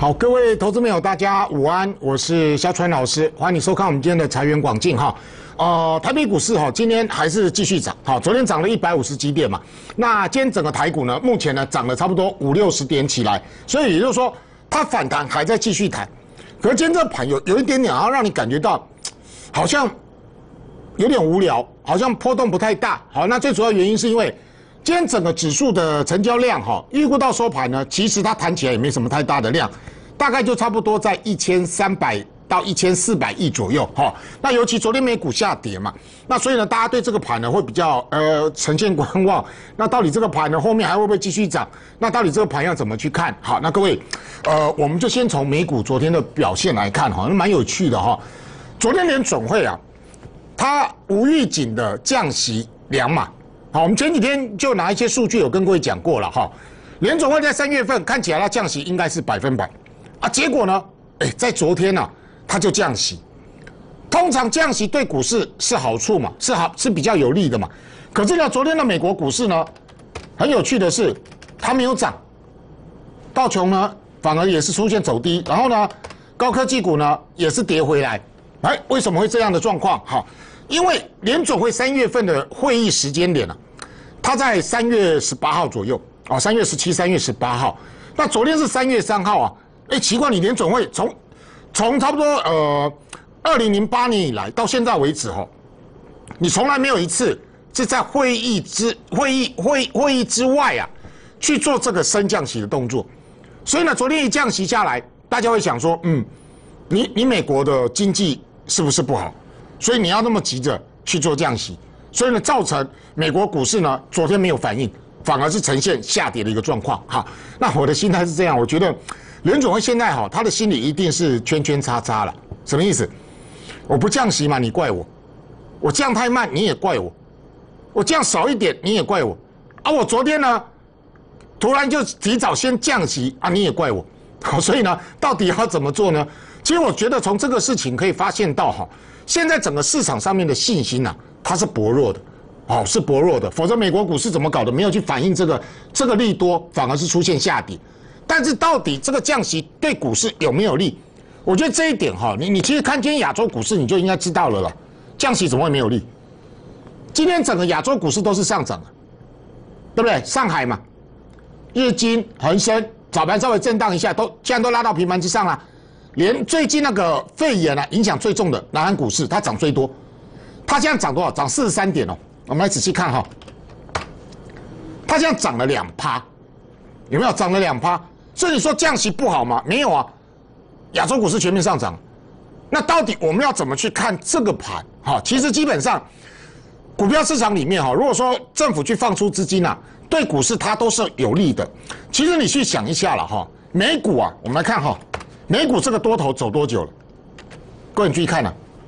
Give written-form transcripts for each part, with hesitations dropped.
好，各位投资朋友，大家午安，我是肖川老师，欢迎你收看我们今天的财源广进哈。台北股市哈，今天还是继续涨，好，昨天涨了150几点嘛，那今天整个台股呢，目前呢涨了差不多50-60点起来，所以也就是说，它反弹还在继续弹，可是今天这盘有一点点啊，让你感觉到好像有点无聊，好像波动不太大。好，那最主要原因是因为今天整个指数的成交量哈，预估到收盘呢，其实它弹起来也没什么太大的量，大概就差不多在1300到1400亿左右哈。那尤其昨天美股下跌嘛，那所以呢，大家对这个盘呢会比较呈现观望。那到底这个盘呢后面还会不会继续涨？那到底这个盘要怎么去看？好，那各位，我们就先从美股昨天的表现来看哈，蛮有趣的哈。昨天联准会啊，它无预警的降息2码。好，我们前几天就拿一些数据有跟各位讲过了哈。联准会在3月份看起来它降息应该是100%啊，结果呢，在昨天呢，它就降息。通常降息对股市是好处嘛，是比较有利的嘛。可是呢，昨天的美国股市呢，很有趣的是，它没有涨，道琼呢反而也是出现走低，然后呢，高科技股呢也是跌回来。为什么会这样的状况？好，因为联准会3月份的会议时间点它在3月18号左右啊，3月17、3月18号。那昨天是3月3号啊，奇怪，你联准会从差不多2008年以来到现在为止你从来没有一次是在会议之外啊去做这个升降息的动作。所以呢，昨天一降息下来，大家会想说，你美国的经济是不是不好？所以你要那么急着去做降息，所以呢，造成美国股市呢昨天没有反应，反而是呈现下跌的一个状况。好，那我的心态是这样，我觉得联准会现在他的心里一定是圈圈叉叉了。什么意思？我不降息嘛，你怪我；我降太慢，你也怪我；我降少一点，你也怪我。我昨天呢，突然就提早先降息啊，你也怪我。好，所以呢，到底要怎么做呢？其实我觉得从这个事情可以发现到现在整个市场上面的信心它是薄弱的，是薄弱的。否则美国股市怎么搞的？没有去反映这个利多，反而是出现下跌。但是到底这个降息对股市有没有利？我觉得这一点你其实看今天亚洲股市你就应该知道了啦。降息怎么会没有利？今天整个亚洲股市都是上涨的，对不对？上海嘛，日经、恒生早盘稍微震荡一下，现在都拉到平盘之上了。连最近那个肺炎影响最重的南韩股市，它涨最多，它现在涨多少？涨43点哦。我们来仔细看它现在涨了2%，有没有涨了2%？所以你说降息不好吗？没有啊，亚洲股市全面上涨。那到底我们要怎么去看这个盘？其实基本上股票市场里面如果说政府去放出资金对股市它都是有利的。其实你去想一下了美股我们来看美股这个多头走多久了？各位你注意看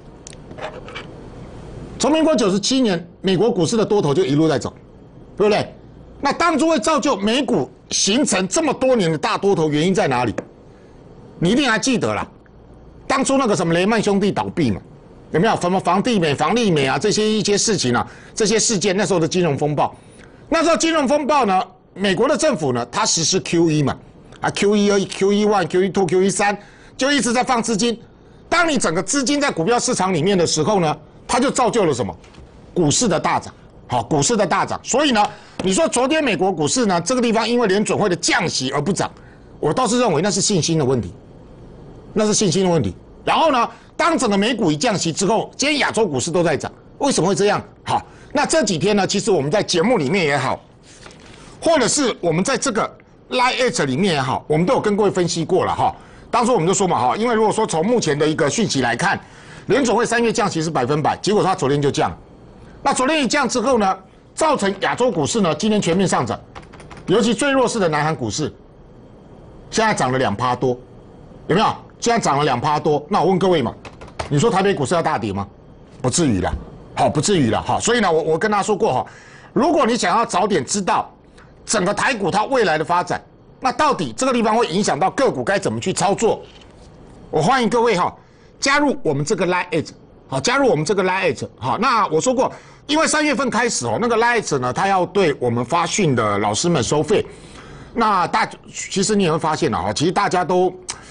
从民国97年美国股市的多头就一路在走，对不对？那当初会造就美股形成这么多年的大多头，原因在哪里？你一定还记得啦，当初那个什么雷曼兄弟倒闭嘛，有没有？什么房地美、房利美这些一些事情这些事件，那时候的金融风暴，那时候金融风暴呢，美国的政府呢，它实施 QE 嘛。QE1、QE1、QE2、QE3 就一直在放资金。当你整个资金在股票市场里面的时候呢，它就造就了什么？股市的大涨。股市的大涨。所以呢，你说昨天美国股市呢，这个地方因为联准会的降息而不涨，我倒是认为那是信心的问题，那是信心的问题。然后呢，当整个美股一降息之后，今天亚洲股市都在涨，为什么会这样？好，那这几天呢，其实我们在节目里面也好，或者是我们在这个Line@ 里面也好，我们都有跟各位分析过了当初我们就说嘛因为如果说从目前的一个讯息来看，联准会3月降息是100%，结果它昨天就降。那昨天一降之后呢，造成亚洲股市呢今天全面上涨，尤其最弱势的南韩股市，现在涨了2%多，有没有？现在涨了2%多。那我问各位嘛，你说台北股市要大跌吗？不至于啦，不至于啦所以呢，我跟他说过如果你想要早点知道整个台股它未来的发展，那到底这个地方会影响到个股该怎么去操作？我欢迎各位加入我们这个 Line@ 加入我们这个 Line@ 那我说过，因为3月份开始那个 Line@ 呢，它要对我们发讯的老师们收费。那其实你也会发现其实大家都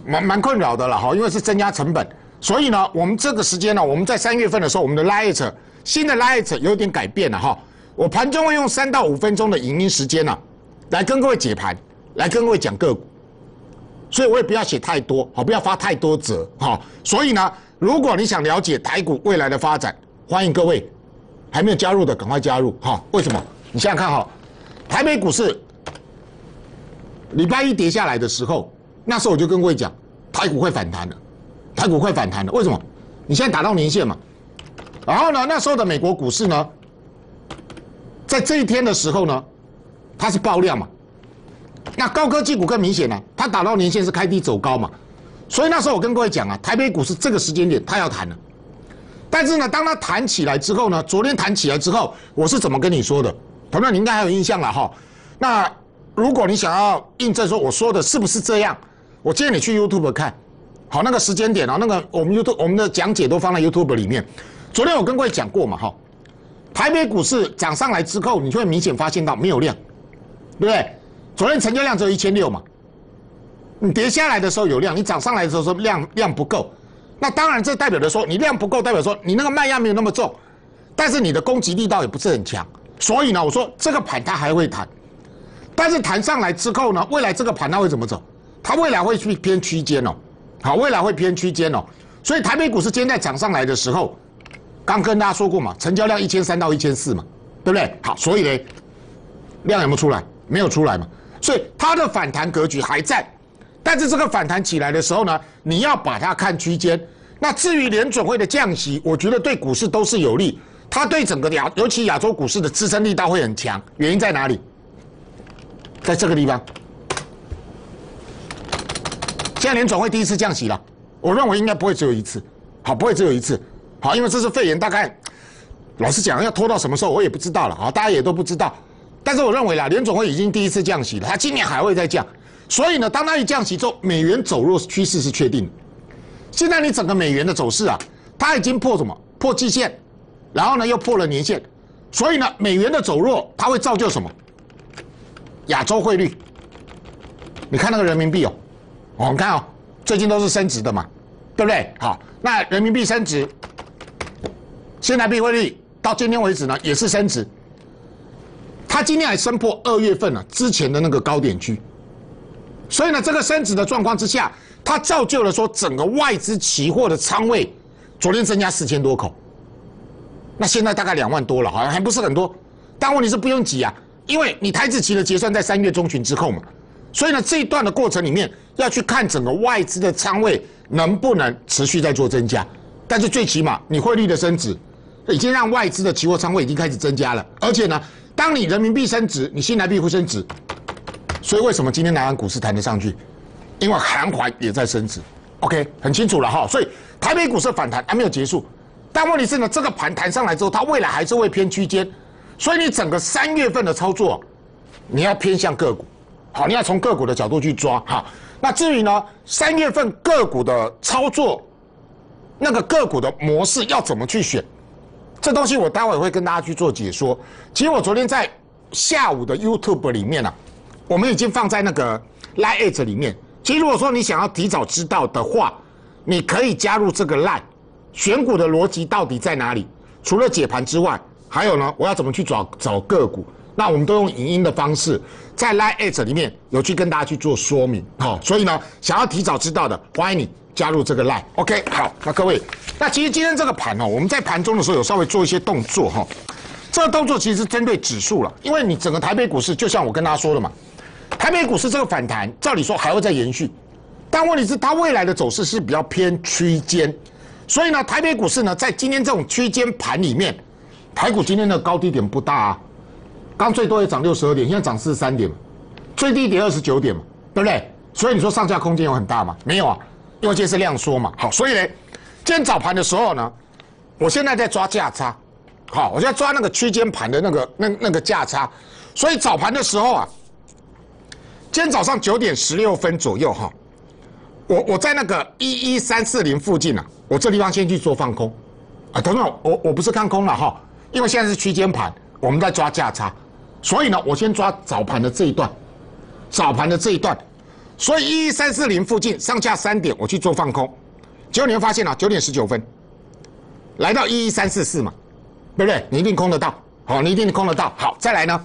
蛮困扰的了哈，因为是增加成本，所以呢，我们这个时间呢，我们在3月份的时候，我们的 Lite 新的 Lite 有点改变了哈。我盘中会用3到5分钟的影音时间呢，来跟各位解盘，来跟各位讲个股，所以我也不要写太多，好，不要发太多则哈。所以呢，如果你想了解台股未来的发展，欢迎各位还没有加入的赶快加入哈。为什么？你想想看哈，台北股市礼拜一跌下来的时候，那时候我就跟各位讲，台股会反弹的，台股会反弹的。为什么？你现在打到年线嘛，然后呢，那时候的美国股市呢？在这一天的时候呢，它是爆量嘛，那高科技股更明显了，它打到年线是开低走高嘛，所以那时候我跟各位讲啊，台北股市这个时间点它要弹了，但是呢，当它弹起来之后呢，昨天弹起来之后，我是怎么跟你说的？同样你应该还有印象了哈。那如果你想要印证说我说的是不是这样，我建议你去 YouTube 看，好，那个时间点啊，那个我们的讲解都放在 YouTube 里面。昨天我跟各位讲过嘛哈。台北股市涨上来之后，你就会明显发现到没有量，对不对？昨天成交量只有1600嘛，你跌下来的时候有量，你涨上来的时候说量不够，那当然这代表的说你量不够，代表说你那个卖压没有那么重，但是你的攻击力道也不是很强，所以呢，我说这个盘它还会弹，但是弹上来之后呢，未来这个盘它会怎么走？它未来会去偏区间哦，好，未来会偏区间哦，所以台北股市今天在涨上来的时候。刚跟大家说过嘛，成交量1300到1400嘛，对不对？好，所以呢，量有没有出来？没有出来嘛，所以它的反弹格局还在，但是这个反弹起来的时候呢，你要把它看区间。那至于联准会的降息，我觉得对股市都是有利，它对整个尤其亚洲股市的支撑力道会很强。原因在哪里？在这个地方。现在联准会第一次降息了，我认为应该不会只有一次，好，不会只有一次。好，因为这是肺炎，大概老实讲要拖到什么时候我也不知道了，好，大家也都不知道。但是我认为啦，联总会已经第一次降息了，它今年还会再降。所以呢，当它一降息之后，美元走弱趋势是确定的。现在你整个美元的走势啊，它已经破什么？破季线，然后呢又破了年线，所以呢，美元的走弱，它会造就什么？亚洲汇率。你看那个人民币哦，我们看哦，最近都是升值的嘛，对不对？好，那人民币升值。新台币汇率到今天为止呢，也是升值。它今天还升破2月份了之前的那个高点区，所以呢，这个升值的状况之下，它造就了说整个外资期货的仓位昨天增加4000多口，那现在大概2万多了，好像还不是很多，但问题是不用急啊，因为你台指期的结算在3月中旬之后嘛，所以呢，这一段的过程里面要去看整个外资的仓位能不能持续在做增加，但是最起码你汇率的升值。已经让外资的期货仓位已经开始增加了，而且呢，当你人民币升值，你新台币会升值，所以为什么今天南韩股市弹得上去？因为韩环也在升值 ，OK， 很清楚了哈。所以台北股市反弹还没有结束，但问题是呢，这个盘弹上来之后，它未来还是会偏区间，所以你整个3月份的操作，你要偏向个股，好，你要从个股的角度去抓哈。那至于呢，3月份个股的操作，那个个股的模式要怎么去选？这东西我待会会跟大家去做解说。其实我昨天在下午的 YouTube 里面啊，我们已经放在那个 Line 里面。其实如果说你想要提早知道的话，你可以加入这个 Line， 选股的逻辑到底在哪里？除了解盘之外，还有呢，我要怎么去找个股？那我们都用影音的方式，在 Line 里面有去跟大家去做说明。好，所以呢，想要提早知道的，欢迎你加入这个 Line。OK， 好，那各位。那其实今天这个盘哦，我们在盘中的时候有稍微做一些动作哈。这个动作其实是针对指数了，因为你整个台北股市，就像我跟大家说的嘛，台北股市这个反弹，照理说还会再延续，但问题是它未来的走势是比较偏区间，所以呢，台北股市呢在今天这种区间盘里面，台股今天的高低点不大啊，刚最多也涨62点，现在涨43点嘛，最低跌29点嘛，对不对？所以你说上下空间有很大吗？没有啊，因为今天是量缩嘛。好，所以呢。今天早盘的时候呢，我现在在抓价差，好，我现在抓那个区间盘的那个价差，所以早盘的时候啊，今天早上9点16分左右哈，我在那个11340附近啊，我这地方先去做放空，啊，等等，我不是看空了哈，因为现在是区间盘，我们在抓价差，所以呢，我先抓早盘的这一段， 所以11340附近上下3点我去做放空，结果你会发现啊，9点19分来到11344嘛，对不对？你一定空得到，好，你一定空得到。好，再来呢，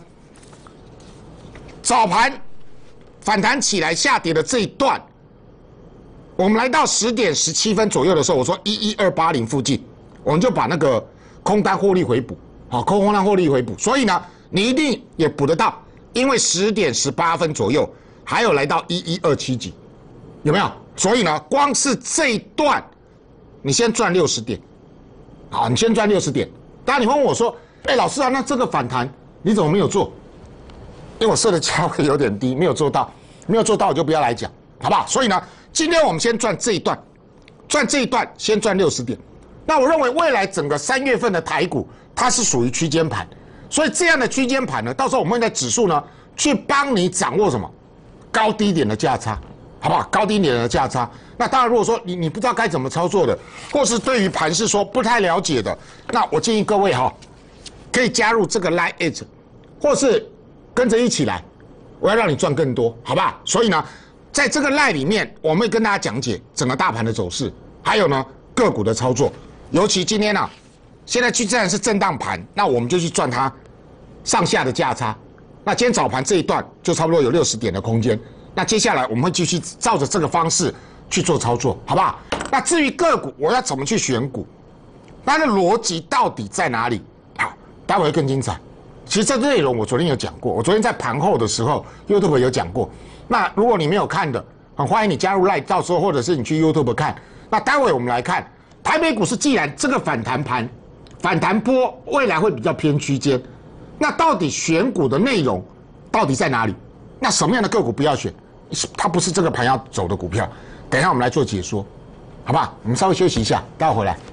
早盘反弹起来下跌的这一段，我们来到10点17分左右的时候，我说11280附近，我们就把那个空单获利回补，好，空单获利回补。所以呢，你一定也补得到，因为10点18分左右还有来到11270几，有没有？所以呢，光是这一段，你先赚60点，好，你先赚60点。当然你问我说，老师啊，那这个反弹你怎么没有做？因为我设的价位有点低，没有做到，没有做到我就不要来讲，好不好？所以呢，今天我们先赚这一段，赚这一段先赚60点。那我认为未来整个3月份的台股，它是属于区间盘，所以这样的区间盘呢，到时候我们会在指数呢去帮你掌握什么高低点的价差，好不好？高低点的价差。那当然，如果说你不知道该怎么操作的，或是对于盘势说不太了解的，那我建议各位可以加入这个 Line， 或是跟着一起来，我要让你赚更多，好不好？所以呢，在这个 Line 里面，我们会跟大家讲解整个大盘的走势，还有呢个股的操作。尤其今天现在既然是震荡盘，那我们就去赚它上下的价差。那今天早盘这一段就差不多有60点的空间。那接下来我们会继续照着这个方式去做操作，好不好？那至于个股，我要怎么去选股，它的逻辑到底在哪里？好，待会会更精彩。其实这内容我昨天有讲过，我昨天在盘后的时候 YouTube 有讲过。那如果你没有看的，很欢迎你加入 Line， 到时候或者是你去 YouTube 看。那待会我们来看台北股市，既然这个反弹盘、反弹波未来会比较偏区间，那到底选股的内容到底在哪里？那什么样的个股不要选？它不是这个盘要走的股票。等一下我们来做解说，好不好？我们稍微休息一下，待会回来。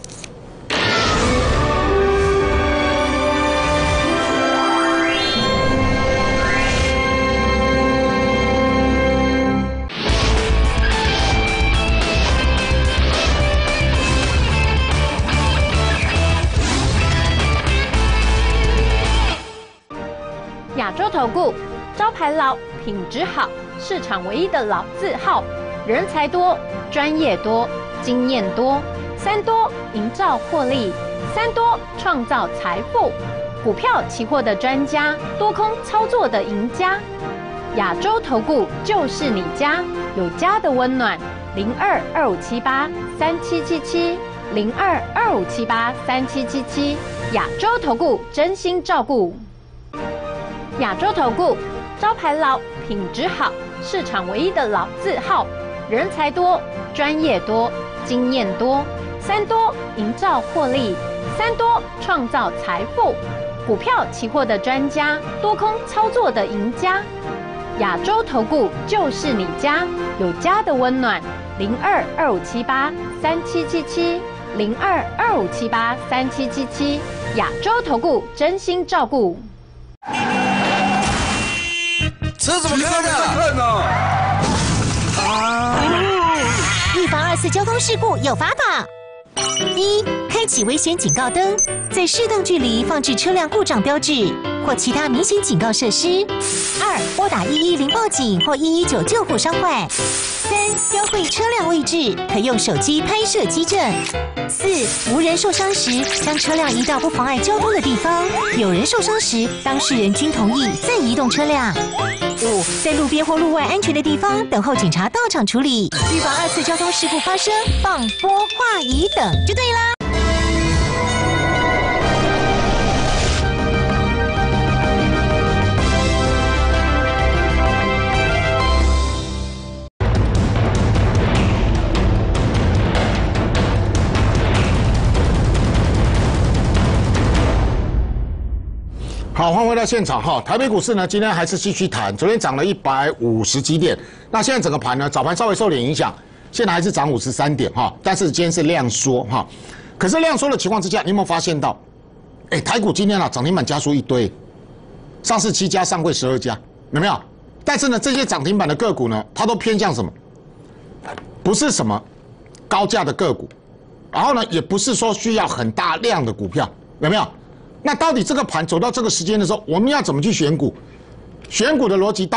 亚洲投顾招牌老，品质好，市场唯一的老字号，人才多，专业多，经验多，3多营造获利，3多创造财富。股票期货的专家，多空操作的赢家，亚洲投顾就是你家，有家的温暖。02-2578-3777，02-2578-3777，亚洲投顾真心照顾。亚洲投顾招牌老，品质好，市场唯一的老字号，人才多，专业多，经验多，3多营造获利，3多创造财富。股票期货的专家，多空操作的赢家，亚洲投顾就是你家，有家的温暖。02-2578-3777，02-2578-3777，亚洲投顾真心照顾。 车怎么开的？ 预防2次交通事故有法宝： 1. 开启危险警告灯，在适当距离放置车辆故障标志或其他明显警告设施。2. 拨打110报警或119救护伤患。3. 标会车辆位置，可用手机拍摄机证。4. 无人受伤时，将车辆移到不妨碍交通的地方；有人受伤时，当事人均同意再移动车辆。5. 在路边或路外安全的地方等候警察到场处理，预防2次交通事故发生，放拨话仪等就对啦。 好，欢迎回到现场哈。台北股市呢，今天还是继续弹，昨天涨了150几点，那现在整个盘呢，早盘稍微受点影响，现在还是涨53点哈，但是今天是量缩哈。可是量缩的情况之下，你有没有发现到，台股今天涨停板家数一堆，上市7家，上柜12家，有没有？但是呢，这些涨停板的个股呢，它都偏向什么？不是什么高价的个股，然后呢，也不是说需要很大量的股票，有没有？那到底这个盘走到这个时间的时候，我们要怎么去选股？选股的逻辑到底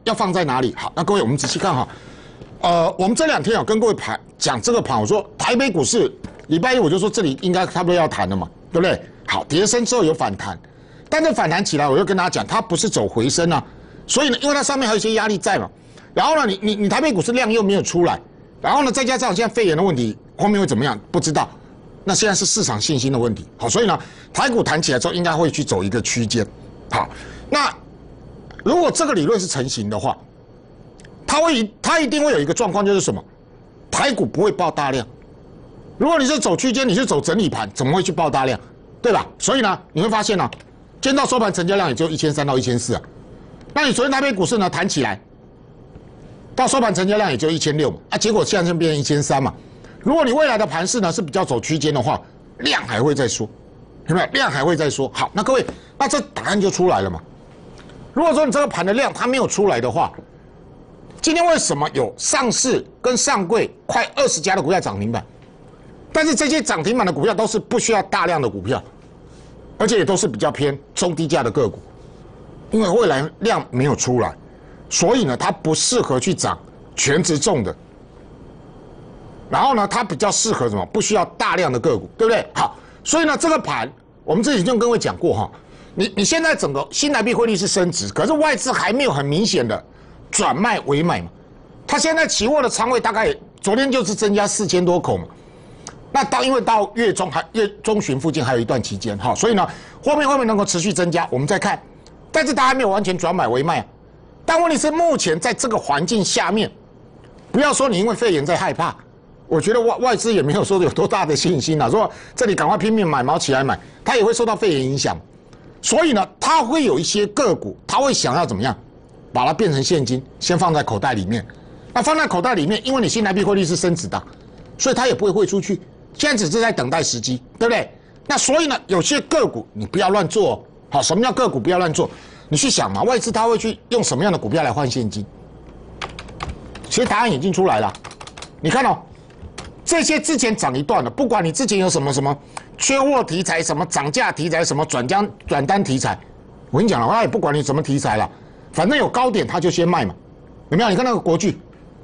要放在哪里？好，那各位我们仔细看哈，我们这2天有跟各位讲这个盘，我说台北股市礼拜一我就说这里应该差不多要弹了嘛，对不对？好，跌升之后有反弹，但是反弹起来，我就跟大家讲，它不是走回升啊，所以呢，因为它上面还有一些压力在嘛，然后呢，你台北股市量又没有出来，然后呢，再加上现在肺炎的问题，后面会怎么样？不知道。那现在是市场信心的问题，好，所以呢，台股弹起来之后，应该会去走一个区间，好，那如果这个理论是成型的话，它一定会有一个状况，就是什么？台股不会爆大量。如果你是走区间，你是走整理盘，怎么会去爆大量？对吧？所以呢，你会发现呢，今天到收盘成交量也就1300到1400啊。那你昨天台北股市呢弹起来，到收盘成交量也就1600嘛，啊，结果现在就变成1300嘛。如果你未来的盘势呢是比较走区间的话，量还会再说，有没有？量还会再说。好，那各位，那这答案就出来了嘛。如果说你这个盘的量它没有出来的话，今天为什么有上市跟上柜快20家的股票涨停板？但是这些涨停板的股票都是不需要大量的股票，而且也都是比较偏中低价的个股，因为未来量没有出来，所以呢它不适合去涨全值重的。然后呢，它比较适合什么？不需要大量的个股，对不对？好，所以呢，这个盘我们之前就跟各位讲过哈，你现在整个新台币汇率是升值，可是外资还没有很明显的转卖为买嘛。它现在期货的仓位大概昨天就是增加4000多口嘛，那因为到月中旬附近还有一段期间哈，所以呢，后面会不会能够持续增加，我们再看。但是它还没有完全转买为卖啊。但问题是目前在这个环境下面，不要说你因为肺炎在害怕。我觉得外资也没有说有多大的信心啊，说这里赶快拼命买，毛起来买，它也会受到肺炎影响，所以呢，它会有一些个股，它会想要怎么样，把它变成现金，先放在口袋里面。那放在口袋里面，因为你新台币汇率是升值的，所以它也不会汇出去，现在只是在等待时机，对不对？那所以呢，有些个股你不要乱做哦。好，什么叫个股不要乱做？你去想嘛，外资它会去用什么样的股票来换现金？其实答案已经出来了，你看哦。这些之前涨一段了，不管你之前有什么缺货题材、什么涨价题材、什么转单题材，我跟你讲了，我也不管你什么题材了，反正有高点它就先卖嘛，有没有？你看那个国巨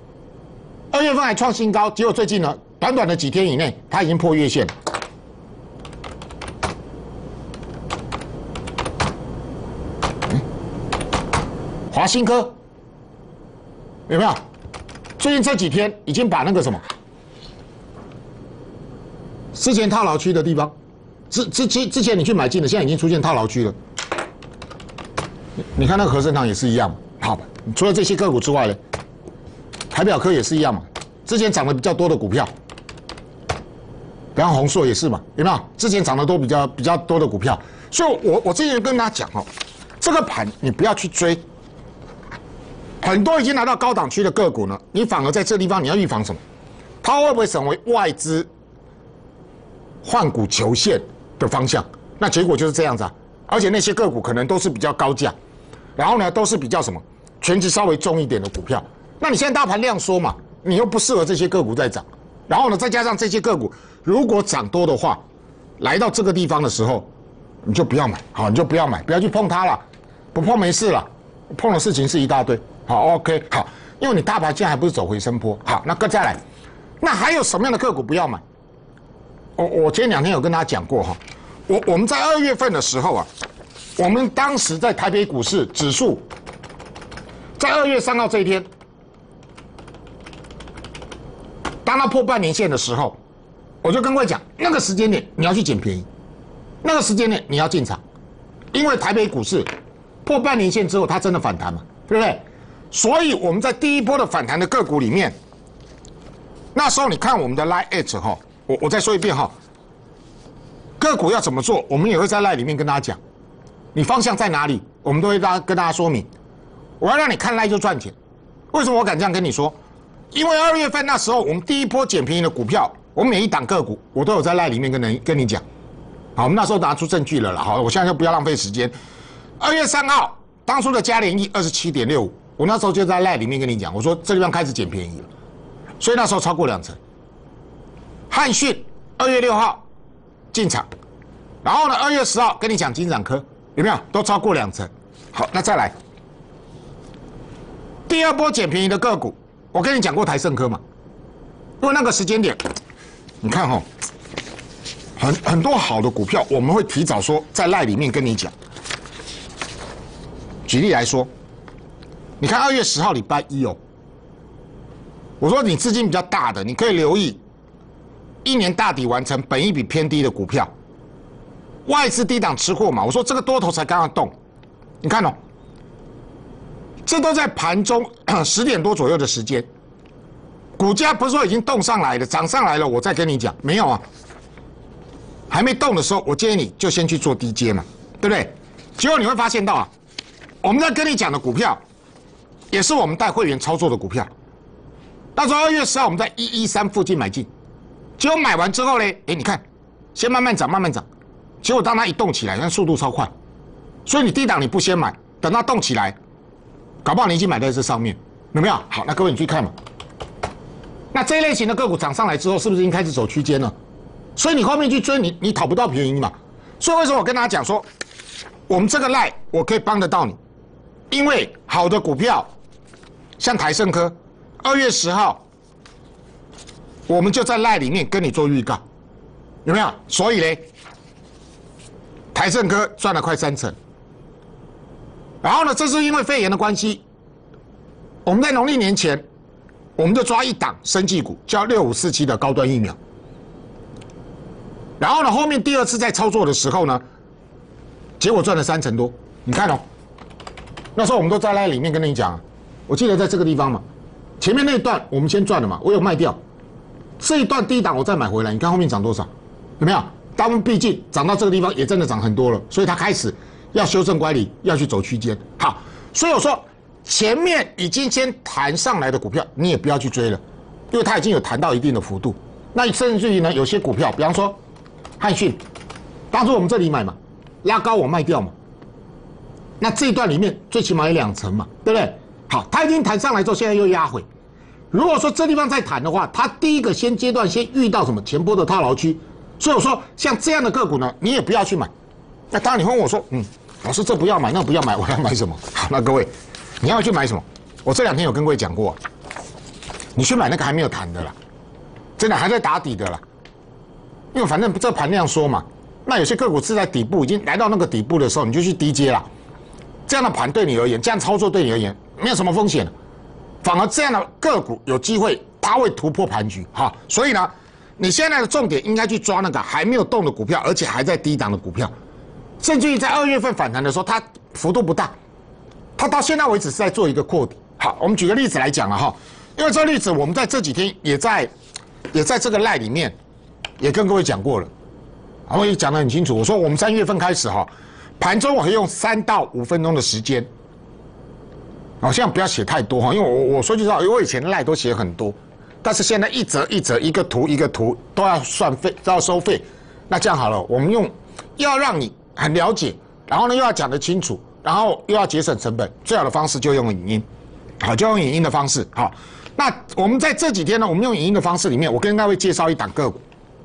，2月份还创新高，结果最近呢，短短的几天以内，它已经破月线了。华新科有没有？最近这几天已经把那个什么。之前套牢区的地方，之前你去买进的，现在已经出现套牢区了。你看那个和盛堂也是一样嘛，好吧？除了这些个股之外呢，台表科也是一样嘛。之前涨得比较多的股票，比方宏硕也是嘛，有没有？之前涨得都比较多的股票，所以我之前跟大家讲哦，这个盘你不要去追，很多已经拿到高档区的个股呢，你反而在这地方你要预防什么？它会不会成为外资换股求现的方向？那结果就是这样子啊，而且那些个股可能都是比较高价，然后呢都是比较什么权值稍微重一点的股票。那你现在大盘量缩嘛，你又不适合这些个股在涨，然后呢再加上这些个股如果涨多的话，来到这个地方的时候，你就不要买，好，你就不要买，不要去碰它了，不碰没事了，碰的事情是一大堆。好 ，OK， 好，因为你大盘现在还不是走回升坡，好，那再来，那还有什么样的个股不要买？我前2天有跟大家讲过哈，我们在2月份的时候啊，我们当时在台北股市指数，在2月3号这一天，当它破半年线的时候，我就跟各位讲，那个时间点你要去捡便宜，那个时间点你要进场，因为台北股市破半年线之后，它真的反弹嘛，对不对？所以我们在第一波的反弹的个股里面，那时候你看我们的 Line@ 哈。我再说一遍哈，个股要怎么做，我们也会在 LINE 里面跟大家讲。你方向在哪里，我们都会跟大家说明。我要让你看 LINE 就赚钱，为什么我敢这样跟你说？因为2月份那时候我们第一波捡便宜的股票，我每一档个股我都有在 LINE 里面跟你讲。好，我们那时候拿出证据了啦。好，我现在就不要浪费时间。2月3号当初的嘉联益27.65，我那时候就在 LINE 里面跟你讲，我说这地方开始捡便宜了，所以那时候超过2成。汉讯2月6号进场，然后呢2月10号跟你讲金展科有没有都超过2成？好，那再来第二波捡便宜的个股，我跟你讲过台盛科嘛，因为那个时间点，你看哈，很多好的股票，我们会提早说在赖里面跟你讲。举例来说，你看2月10号礼拜一哦，我说你资金比较大的，你可以留意1年大底完成、本益比偏低的股票，外资低档吃货嘛。我说这个多头才刚刚动，你看哦，这都在盘中10点多左右的时间，股价不是说已经动上来了、涨上来了，我再跟你讲，没有啊，还没动的时候，我建议你就先去做低阶嘛，对不对？结果你会发现到啊。我们在跟你讲的股票，也是我们带会员操作的股票。那时候2月10号我们在113附近买进，结果买完之后呢，哎，你看，先慢慢涨，慢慢涨，结果当它一动起来，那速度超快，所以你低档你不先买，等它动起来，搞不好你已经买在这上面，有没有？好，那各位你去看嘛。那这一类型的个股涨上来之后，是不是已经开始走区间了？所以你后面去追，你讨不到便宜嘛。所以为什么我跟大家讲说，我们这个赖我可以帮得到你？因为好的股票，像台盛科，2月10号，我们就在赖里面跟你做预告，有没有？所以呢，台盛科赚了快3成。然后呢，这是因为肺炎的关系，我们在农历年前，我们就抓一档生技股，叫6547的高端疫苗。然后呢，后面第二次在操作的时候呢，结果赚了3成多。你看哦。那时候我们都在那里面跟你讲，我记得在这个地方嘛，前面那一段我们先赚了嘛，我有卖掉，这一段低档我再买回来，你看后面涨多少，有没有？他们毕竟涨到这个地方也真的涨很多了，所以它开始要修正乖离，要去走区间。好，所以我说前面已经先弹上来的股票，你也不要去追了，因为它已经有弹到一定的幅度。那甚至于呢，有些股票，比方说汉讯，当初我们这里买嘛，拉高我卖掉嘛。那这一段里面最起码有2成嘛，对不对？好，它已经弹上来之后，现在又压回。如果说这地方再弹的话，它第一个阶段先遇到什么前波的套牢区，所以我说像这样的个股呢，你也不要去买。那当然你会问我说，老师这不要买，那不要买，我要买什么？好，那各位你要去买什么？我这2天有跟各位讲过，你去买那个还没有弹的啦，真的还在打底的啦。因为反正这盘那样说嘛，那有些个股是在底部，已经来到那个底部的时候，你就去低接啦。这样的盘对你而言，这样操作对你而言没有什么风险，反而这样的个股有机会它会突破盘局哈。所以呢，你现在的重点应该去抓那个还没有动的股票，而且还在低档的股票，甚至于在2月份反弹的时候，它幅度不大，它到现在为止是在做一个扩底。好，我们举个例子来讲了哈，因为这个例子我们在这几天也在这个赖里面也跟各位讲过了，我也讲得很清楚，我说我们3月份开始哈。盘中我会用3到5分钟的时间，好像不要写太多哈，因为我说句实话，我以前赖都写很多，但是现在一则一则、一个图一个图都要算费，都要收费。那这样好了，我们用要让你很了解，然后呢又要讲得清楚，然后又要节省成本，最好的方式就用影音，好，就用影音的方式。好，那我们在这几天呢，我们用影音的方式里面，我跟各位介绍一档个股，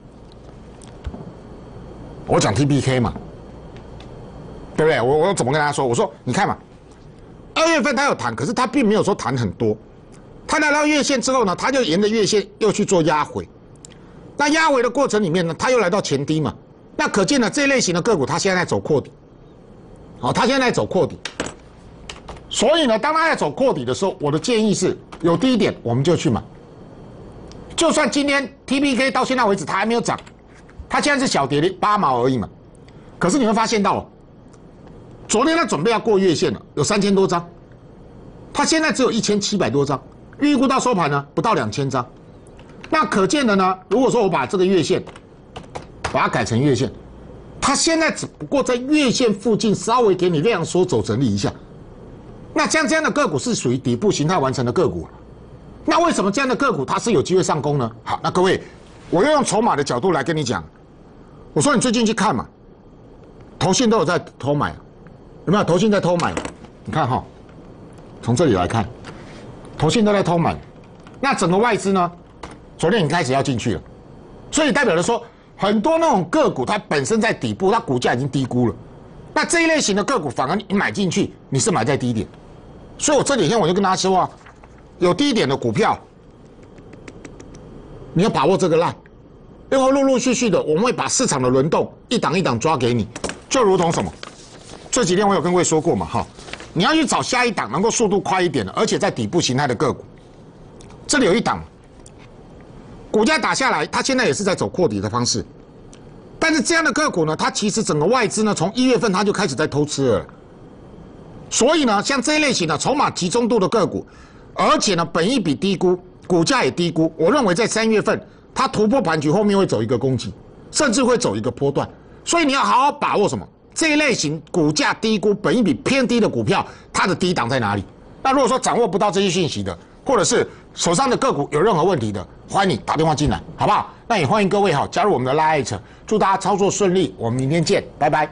我讲 TPK 嘛。对不对？我怎么跟大家说？我说你看嘛，2月份它有弹，可是它并没有说弹很多。它来到月线之后呢，它就沿着月线又去做压回。那压回的过程里面呢，它又来到前低嘛。那可见呢，这一类型的个股它现在在走扩底。好，它现在在走扩底。所以呢，当它在走扩底的时候，我的建议是有低点我们就去买。就算今天 TPK 到现在为止它还没有涨，它现在是小跌8毛而已嘛。可是你会发现到。昨天他准备要过月线了，有3000多张，他现在只有1700多张，预估到收盘呢不到2000张。那可见的呢，如果说我把这个月线，把它改成月线，它现在只不过在月线附近稍微给你量缩走整理一下。那像这样的个股是属于底部形态完成的个股，那为什么这样的个股它是有机会上攻呢？好，那各位，我要用筹码的角度来跟你讲，我说你最近去看嘛，投信都有在偷买。有没有投信在偷买？你看哈，从这里来看，投信都在偷买。那整个外资呢，昨天已经开始要进去了，所以代表着说，很多那种个股它本身在底部，它股价已经低估了。那这一类型的个股，反而你买进去，你是买在低点， 所以我这几天我就跟大家说啊，有低点的股票，你要把握这个浪，因为陆陆续续的我们会把市场的轮动一档一档抓给你，就如同什么？这几天我有跟各位说过嘛，哈，你要去找下一档能够速度快一点的，而且在底部形态的个股。这里有一档，股价打下来，它现在也是在走扩底的方式。但是这样的个股呢，它其实整个外资呢，从1月份它就开始在偷吃了。所以呢，像这一类型的筹码集中度的个股，而且呢，本益比低估，股价也低估，我认为在3月份它突破盘局后面会走一个攻击，甚至会走一个波段。所以你要好好把握什么？这一类型股价低估、本益比偏低的股票，它的低档在哪里？那如果说掌握不到这些讯息的，或者是手上的个股有任何问题的，欢迎你打电话进来，好不好？那也欢迎各位加入我们的 Lite， 祝大家操作顺利，我们明天见，拜拜。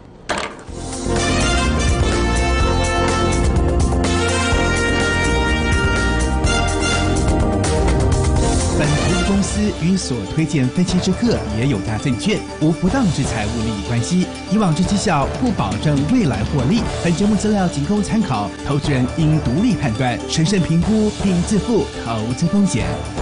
本投资公司与所推荐分期之客也有大证券无不当之财务利益关系，以往之绩效不保证未来获利。本节目资料仅供参考，投资人应独立判断、审慎评估并自负投资风险。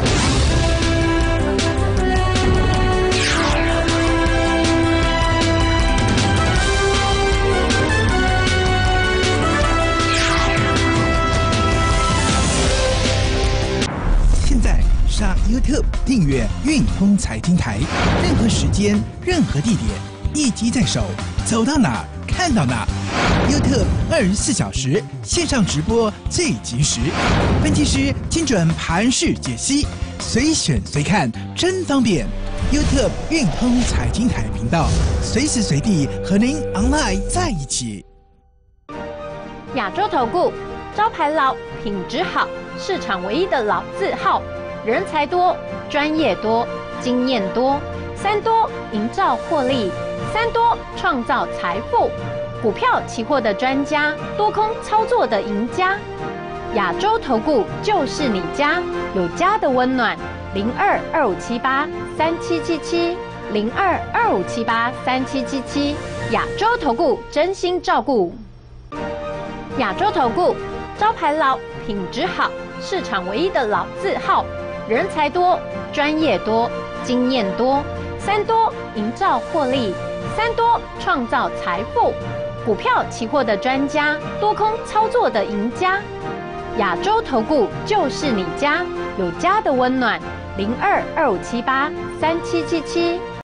上 YouTube 订阅运通财经台，任何时间、任何地点，一机在手，走到哪看到哪。YouTube 24小时线上直播最及时，分析师精准盘势解析，随选随看，真方便。YouTube 运通财经台频道，随时随地和您 online 在一起。 亚洲投顾招牌老，品质好，市场唯一的老字号。人才多，专业多，经验多，3多营造获利，3多创造财富。股票期货的专家，多空操作的赢家。亚洲投顾就是你家，有家的温暖。0225783777，0225783777。亚洲投顾真心照顾。亚洲投顾招牌老，品质好，市场唯一的老字号。人才多，专业多，经验多，3多营造获利，3多创造财富。股票期货的专家，多空操作的赢家。亚洲投顾就是你家，有家的温暖。0225783777。